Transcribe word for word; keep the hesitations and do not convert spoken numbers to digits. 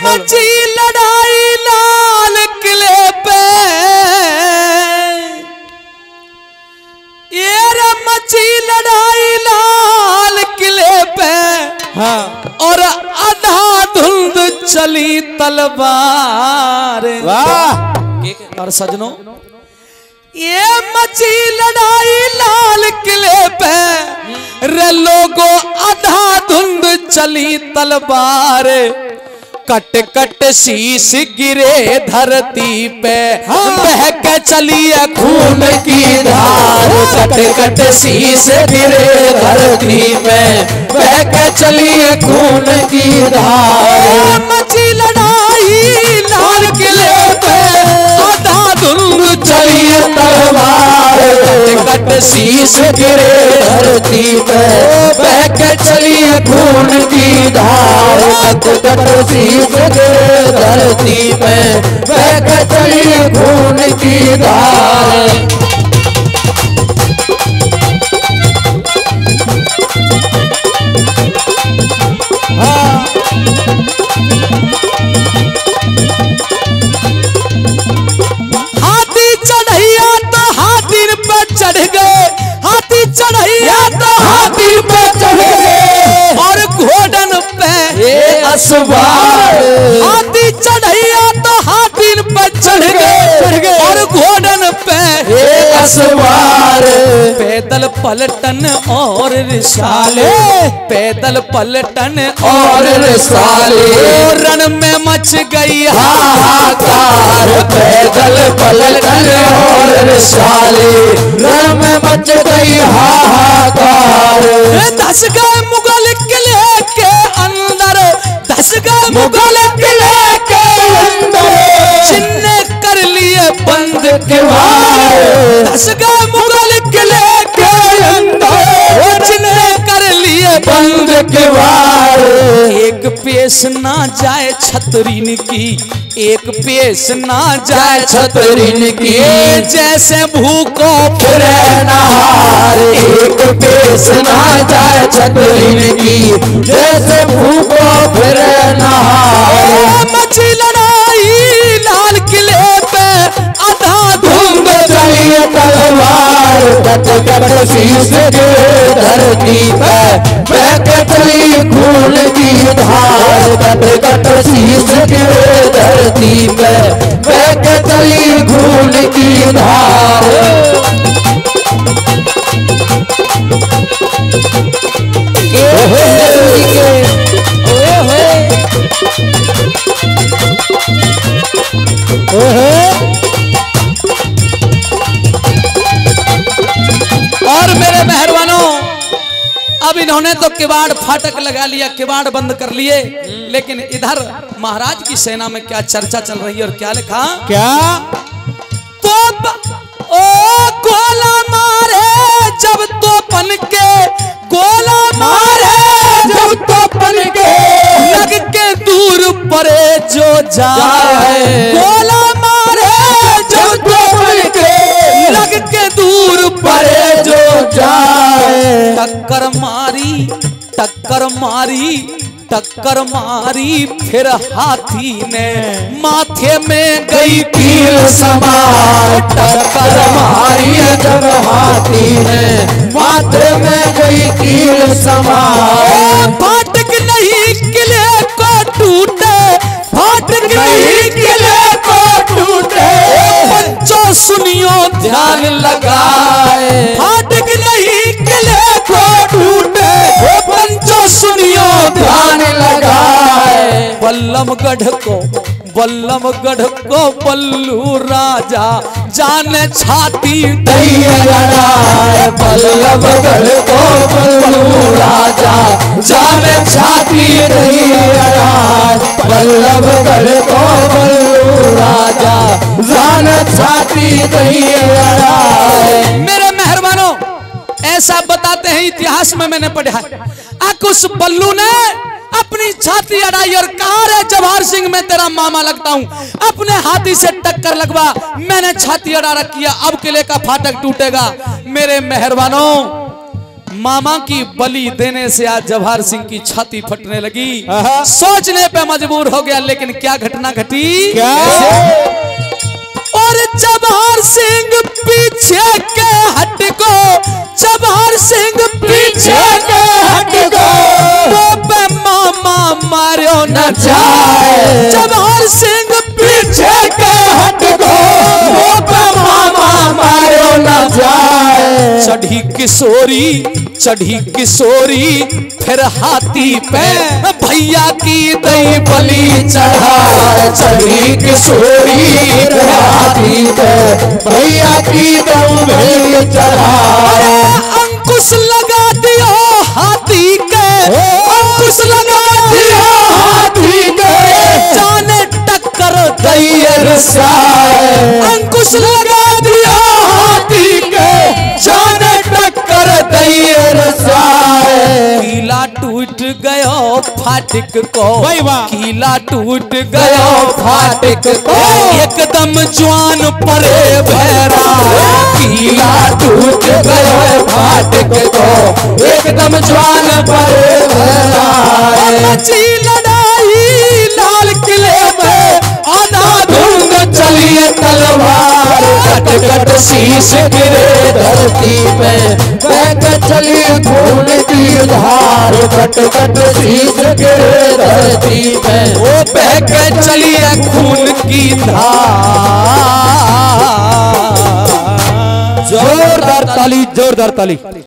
मची लड़ाई लाल किले पे, ये रे मची लड़ाई लाल किले पे। हाँ। और आधा धुंध चली तलवार। वाह। और सजनों ये मची लड़ाई लाल किले पे, रे लोगों आधा धुंध चली तलवार। कट कट शीश गिरे धरती पे, बह के चली खून की धार। कट कट शीश गिरे धरती पे, बह के चली खून की धार। मची लड़ाई लाल किले पे, आधा धुंध चली तलवार। कट कट शीश गिरे धरती पे, बह के चली खून की धार। कट कट शीश गिरे धरती पे, बह के चली खून की धार। हाथी चढ़ैया तो हाथी पे चढ़ गए, हाथी चढ़ैया तो हाथी पे चढ़ गए। और घोड़न पे असवार, हाथी चढ़ैया तो हाथी पे चढ़ गए। और घोड़न पे असवार। पैदल पलटन और रिसाले, पैदल पलटन और रिसाले। रण में मच गई हाहाकार, पैदल पलटन और रिसाले। रण में मच गई हाहाकार। धस गए मुगल किले के अंदर, धस गए मुगल किले के अंदर। जिन्ने कर लिए बंद किवाड़, धस गए मुगल किले के अंदर। जिन्ने कर लिए बंद किवाड़। एक पेश ना जाए छतरीन की, एक पेश ना जाए छतरीन की। जैसे भूखो फिरे नहार, एक पेश ना जाए छतरीन की। जैसे भूखो फिरे नहार। मची लड़ाई लाल किले पे, आधा धुंध चली तलवार। कट कट शीश गिरे धरती पे, बह के चली खून की धार। कट कट शीश गिरे धरती पे, बह के चली खून की धार। और मेरे मेहरबानों, अब इन्होंने तो किवाड़ फाटक लगा लिया, किवाड़ बंद कर लिए। लेकिन इधर महाराज की सेना में क्या चर्चा चल रही है और क्या लिखा? क्या तो ओ गोला मारे जब तो पन के, गोला मारे जब तो पन के। लग के दूर परे जो जाए, गोला मारे जब तो पन के। लग के दूर परे जो जाए। टक्कर मारी, टक्कर मारी, टक्कर मारी। फिर हाथी ने माथे में गई कील समार। टक्कर मारी जब हाथी ने माथे में गई कील समार। फाटक नहीं किले को टूटे, फाटक नहीं किले को टूटे। बच्चों सुनियो ध्यान लगाए, फाटक नहीं किले को टूटे। बच्चों सुनियो ध्यान लगाए। बल्लभगढ़ को, बल्लभगढ़ को बल्लू राजा जाने छाती दइए लड़ाए। बल्लभगढ़ को बल्लू राजा जाने छाती दइए लड़ाए। बल्लभगढ़ को बल्लू राजा जाने छाती दइए लड़ाए। मेरे मेहरबानों, ऐसा बताते हैं इतिहास में मैंने पढ़ा है, उस बल्लू ने अपनी छाती अड़ाई और कहा रे जवाहर सिंह मैं तेरा मामा लगता हूं, अपने हाथी से टक्कर लगवा, मैंने छाती अड़ा रखी है, अब किले का फाटक टूटेगा। मेरे मेहरबानों, मामा की बलि देने से आज जवाहर सिंह की छाती फटने लगी। सोचने पे मजबूर हो गया, लेकिन क्या घटना घटी? क्या? और जवाहर सिंह पीछे के हट को, जवाहर सिंह पीछे के हट को, वो पे मामा मारो न जाए। जवाहर सिंह पीछे के हट को, वो पे मामा मारो न जाए। चढ़ी किशोरी, चढ़ी किशोरी, फिर हाथी पे भैया की दई बलि चढ़ाए। चढ़ी किशोरी, हाथी पे भैया की दई बलि चढ़ाए। अंकुश लगा दियो हाथी के, अंकुश लगा दियो हाथी के, जाने टक्कर दैयर साए। अंकुश लगा दियो हाथी के, जाने टक्कर दैयर साए। किला टूट गयो फाटक को, किला टूट गयो फाटक को, एकदम जवान परे भैरा। किला टूट गयो फाटक को, एकदम जवान परे भैरा। मची लड़ाई लाल किले में, आधा धुंध चलिए तलवार। कट कट शीश गिरे धरती पे, बह के चली खून की धार। कट कट शीश गिरे धरती पे, वो बह के चलिए खून की धार। जोरदार ताली, जोरदार ताली।